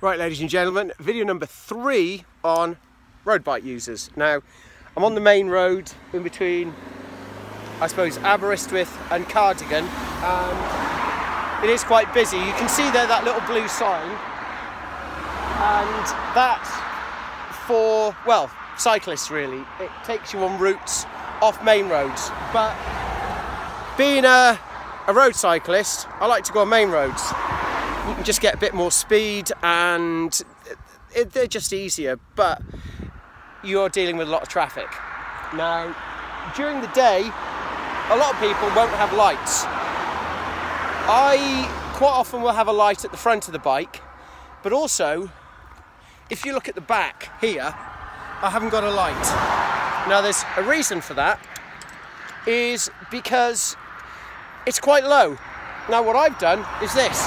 Right, ladies and gentlemen, video number 3 on road bike users. Now, I'm on the main road in between, I suppose, Aberystwyth and Cardigan, and it is quite busy. You can see there that little blue sign, and that's for, well, cyclists really. It takes you on routes off main roads, but being a road cyclist, I like to go on main roads. You can just get a bit more speed and they're just easier, but you're dealing with a lot of traffic. Now, during the day, a lot of people won't have lights. I quite often will have a light at the front of the bike, but also, if you look at the back here, I haven't got a light. Now, there's a reason for that, is because it's quite low. Now, what I've done is this.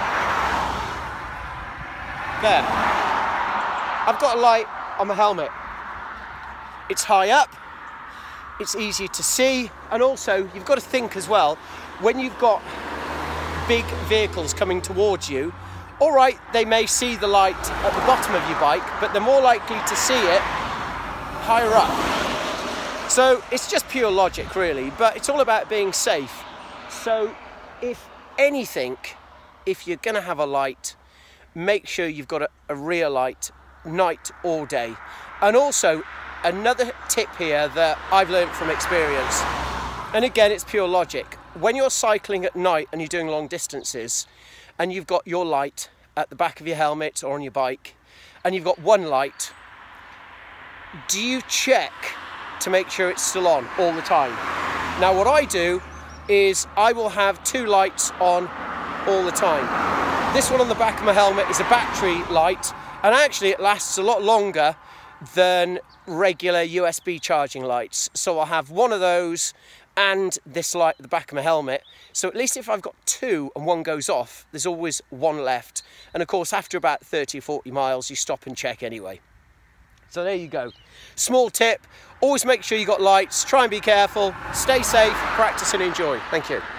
There, I've got a light on my helmet. It's high up, it's easier to see, and also you've got to think as well, when you've got big vehicles coming towards you, all right, they may see the light at the bottom of your bike, but they're more likely to see it higher up. So it's just pure logic really, but it's all about being safe. So if anything, if you're gonna have a light, make sure you've got a rear light, night or day. And also, another tip here that I've learned from experience, and again, it's pure logic. When you're cycling at night and you're doing long distances, and you've got your light at the back of your helmet or on your bike, and you've got one light, do you check to make sure it's still on all the time? Now, what I do is I will have 2 lights on all the time. This one on the back of my helmet is a battery light, and actually it lasts a lot longer than regular USB charging lights. So I'll have one of those and this light at the back of my helmet. So at least if I've got 2 and one goes off, there's always one left. And of course, after about 30 or 40 miles, you stop and check anyway. So there you go. Small tip, always make sure you got lights, try and be careful, stay safe, practice and enjoy. Thank you.